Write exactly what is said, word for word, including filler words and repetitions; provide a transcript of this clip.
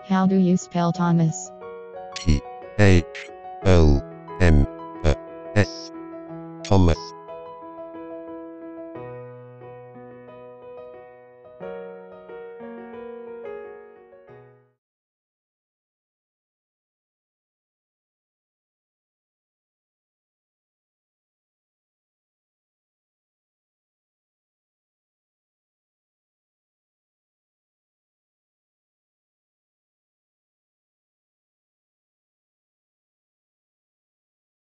How do you spell Thomas? T H O M A S. Thomas.